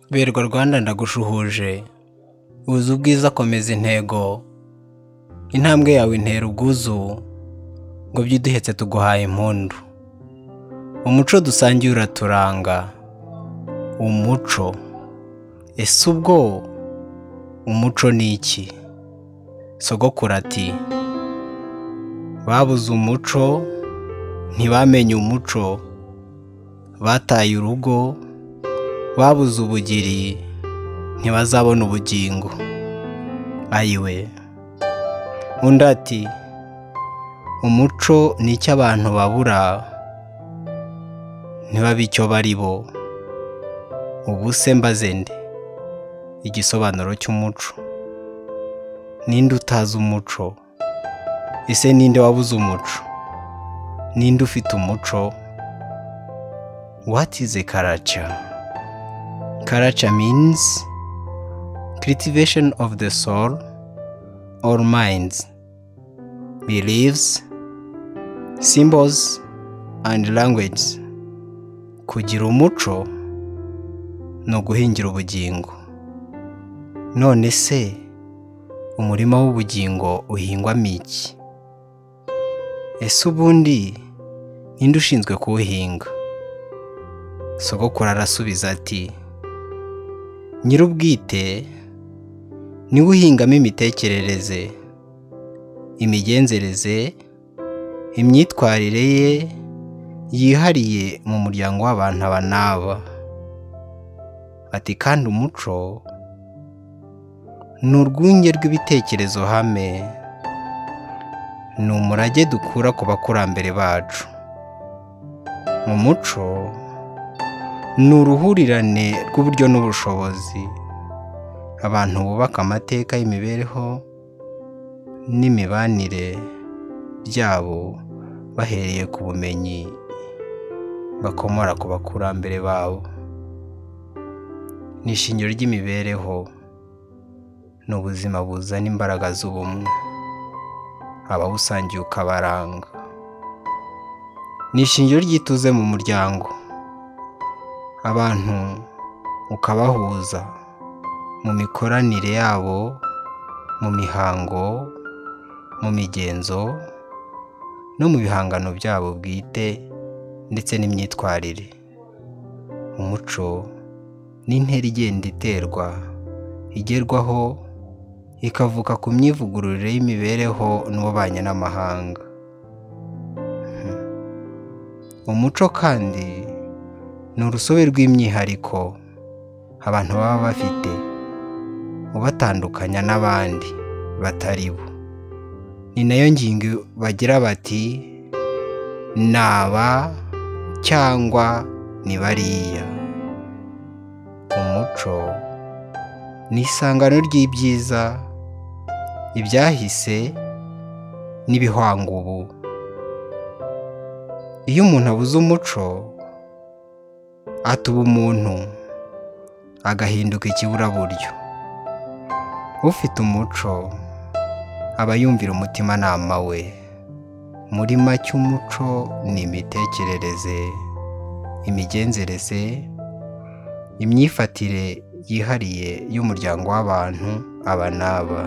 Berwa Rwanda ndagushuhuje, uzi ubwiza komeza intego, intambwe yawe intera ubwuzu, ngo byuduhetse tuguhaye impundu. Umuco dusangiye uraturanga, umuco, ese ubwo umuco ni iki? Sogokuru ati, babuze umuco, ntibamenye umuco, bataye urugo, babuze ubugiri, ntibazabona ubugingo. Ayiwe. Undi ati, umuco ni icyo abantu babura, ntibabe icyo bari bo. Ubu se mbaze nde igisobanuro cy'umuco? Ninde utazi umuco? Ese ninde wabuze umuco? Ninde ufite umuco? What is a culture? Culture means cultivation of the soul or minds, beliefs, symbols and language. Kugira umuco ni uguhingira ubugingo. None se umurima w'ubugingo uhingwamo iki? Ese ubundi ninde ushinzwe kuwuhinga? Sogokuru arasubiza ati, nyir'ubwite niwe uhingamo imitekerereze, imigenzereze, imyitwarire ye yihariye mu muryango w'abantu aba n'aba. Ati kandi umuco ni urwunge rw'ibitekerezo hame, ni umurage dukura ku bakurambere bacu. Mu muco ni uruhurirane rw'uburyo n'ubushobozi abantu bubaka amateka y'imibereho n'imibanire byabo bahereye ku bumenyi bakomora ku bakurambere babo. Ni ishingiro ry'imibereho, ni ubuzima buzana imbaraga z'ubumwe, abawusangiye ukabaranga. Ni ishingiro ry'ituze mu muryango, abantu ukabahuza mu mikoranire yabo, mu mihango, mu migenzo no mu bihangano byabo bwite ndetse n'imyitwarire. Umuco ni intera igenda iterwa, igerwaho ikavuka ku myivugururire y'imibereho n'ububanyi n'amahanga. Umuco kandi ni urusobe rw'imyihariko abantu baba bafite ubatandukanya n'abandi batari bo. Ni nayo ngingo bagira bati naba cyangwa ni bariya. Umuco ni isangano ry'ibyiza, ibyahise n'ibihwanga ubu. Iyo umuntu abuze umuco, atuba umuntu agahinduka ikiburaburyo. Ufite umuco aba yumvira umutimanama we. Muri make umuco ni imitekerereze, imigenzereze, imyifatire yihariye y'umuryango w'abantu aba n'aba.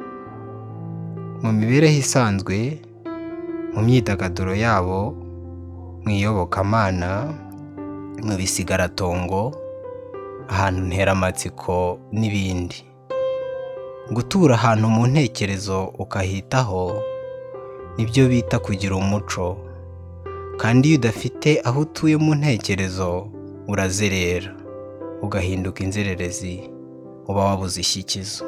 Mu mibereho isanzwe, mu myidagaduro yabo, mu iyobokamana, mu bisigaratongo, ahantu nteramatsiko n'ibindi. Gutura ahantu mu ntekerezo ukahitaho nibyo bita kugira umuco. Kandi iyo udafite aho utuye mu ntekerezo urazerera, ugahinduka inzererezi, uba wabuze ishyikizo.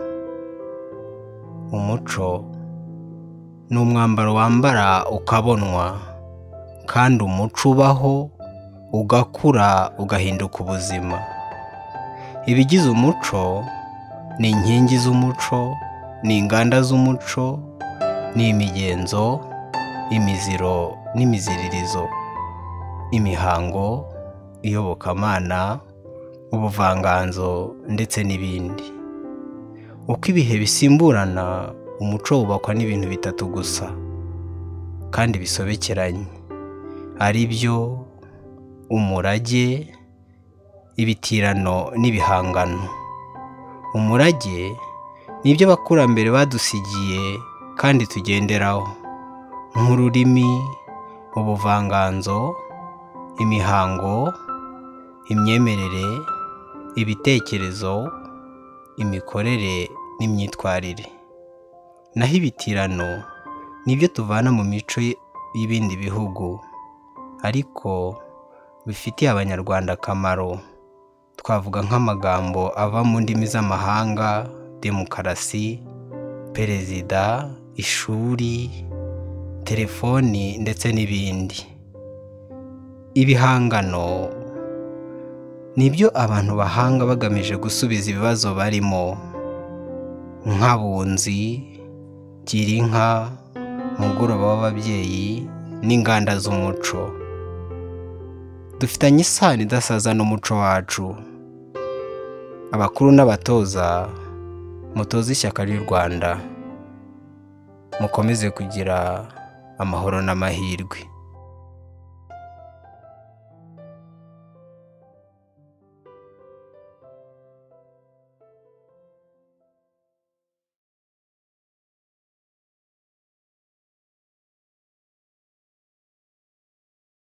Umuco ni umwambaro wambara ukabonwa, kandi umuco ubaho ugakura ugahinduka ubuzima. Ibigize umuco ni inkingi z'umuco, ni inganda z'umuco, ni imigenzo, imiziro n'imiziririzo, imihango, iyobokamana, ubuvanganzo ndetse n'ibindi. Uko ibihe bisimburana, umuco wubakwa n'ibintu bitatu gusa kandi bisobekeranye, ari byo umurage, ibitirano n'ibihangano. Umurage ni ibyo abakurambere badusigiye kandi tugenderaho, nk'ururimi, ubuvanganzo, imihango, imyemerere, ibitekerezo, imikorere n'imyitwarire. Naho ibitirano ni ibyo tuvana mu mico y'ibindi bihugu ariko bifitiye Abanyarwanda akamaro. Twavuga nk'amagambo ava mu ndimi z'amahanga, demokarasi, perezida, ishuri, telefoni ndetse n'ibindi. Ibihangano ni ibyo abantu bahanga bagamije gusubiza ibibazo barimo, nk'abunzi, girinka, umugoroba w'ababyeyi n'inganda z'umuco. Dufitanye isano idasaza n'umuco wacu. Abakuru n'abatoza, mutoze ishyaka ry'u Rwanda, mukomeze kugira amahoro n'amahirwe.